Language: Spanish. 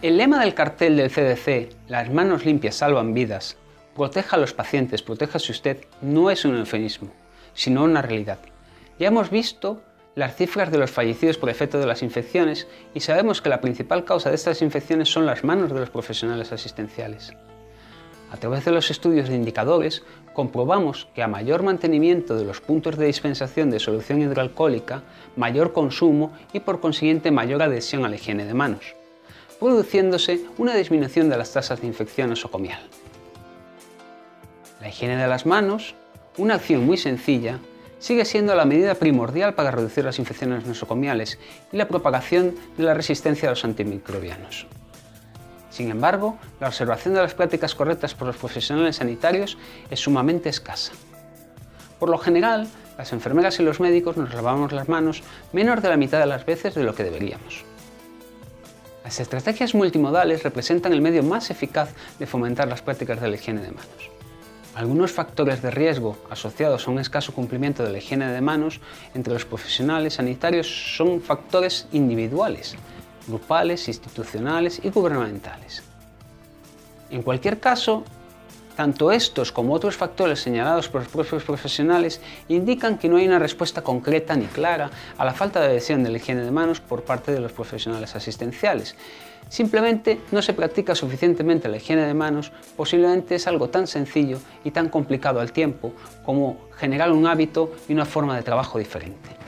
El lema del cartel del CDC, "Las manos limpias salvan vidas", proteja a los pacientes, protéjase usted, no es un eufemismo, sino una realidad. Ya hemos visto las cifras de los fallecidos por efecto de las infecciones y sabemos que la principal causa de estas infecciones son las manos de los profesionales asistenciales. A través de los estudios de indicadores, comprobamos que a mayor mantenimiento de los puntos de dispensación de solución hidroalcohólica, mayor consumo y por consiguiente mayor adhesión a la higiene de manos, produciéndose una disminución de las tasas de infección nosocomial. La higiene de las manos, una acción muy sencilla, sigue siendo la medida primordial para reducir las infecciones nosocomiales y la propagación de la resistencia a los antimicrobianos. Sin embargo, la observación de las prácticas correctas por los profesionales sanitarios es sumamente escasa. Por lo general, las enfermeras y los médicos nos lavamos las manos menos de la mitad de las veces de lo que deberíamos. Las estrategias multimodales representan el medio más eficaz de fomentar las prácticas de la higiene de manos. Algunos factores de riesgo asociados a un escaso cumplimiento de la higiene de manos entre los profesionales sanitarios son factores individuales, grupales, institucionales y gubernamentales. En cualquier caso, tanto estos como otros factores señalados por los propios profesionales indican que no hay una respuesta concreta ni clara a la falta de adhesión de la higiene de manos por parte de los profesionales asistenciales. Simplemente no se practica suficientemente la higiene de manos, posiblemente es algo tan sencillo y tan complicado al tiempo como generar un hábito y una forma de trabajo diferente.